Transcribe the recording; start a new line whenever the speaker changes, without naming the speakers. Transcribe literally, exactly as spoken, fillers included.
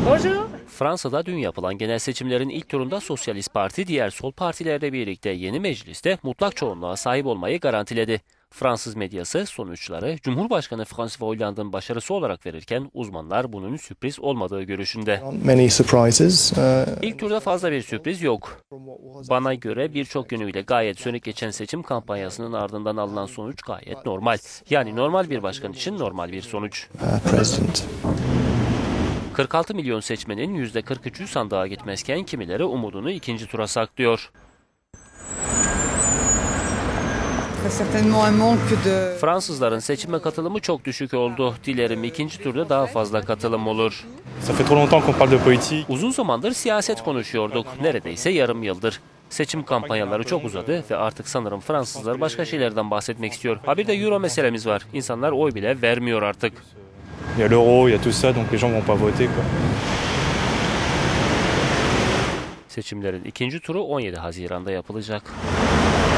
Bonjour.
Fransa'da dün yapılan genel seçimlerin ilk turunda Sosyalist Parti diğer sol partilerle birlikte yeni mecliste mutlak çoğunluğa sahip olmayı garantiledi. Fransız medyası sonuçları Cumhurbaşkanı François Hollande'ın başarısı olarak verirken uzmanlar bunun sürpriz olmadığı görüşünde.
Many surprises. Uh,
İlk turda fazla bir sürpriz yok. Bana göre birçok yönüyle gayet sönük geçen seçim kampanyasının ardından alınan sonuç gayet normal. Yani normal bir başkan için normal bir sonuç.
uh, president.
kırk altı milyon seçmenin yüzde kırk üçü sandığa gitmezken kimileri umudunu ikinci tura saklıyor. Fransızların seçime katılımı çok düşük oldu. Dilerim ikinci turda daha fazla katılım olur.
Ça fait trop longtemps qu'on parle de politique.
Uzun zamandır siyaset konuşuyorduk. Neredeyse yarım yıldır. Seçim kampanyaları çok uzadı ve artık sanırım Fransızlar başka şeylerden bahsetmek istiyor. Ha bir de euro meselemiz var. İnsanlar oy bile vermiyor artık.
Il y a l'euro, il y a tout ça, donc les gens vont pas voter, quoi.
Seçimlerin ikinci turu on yedi Haziran'da yapılacak.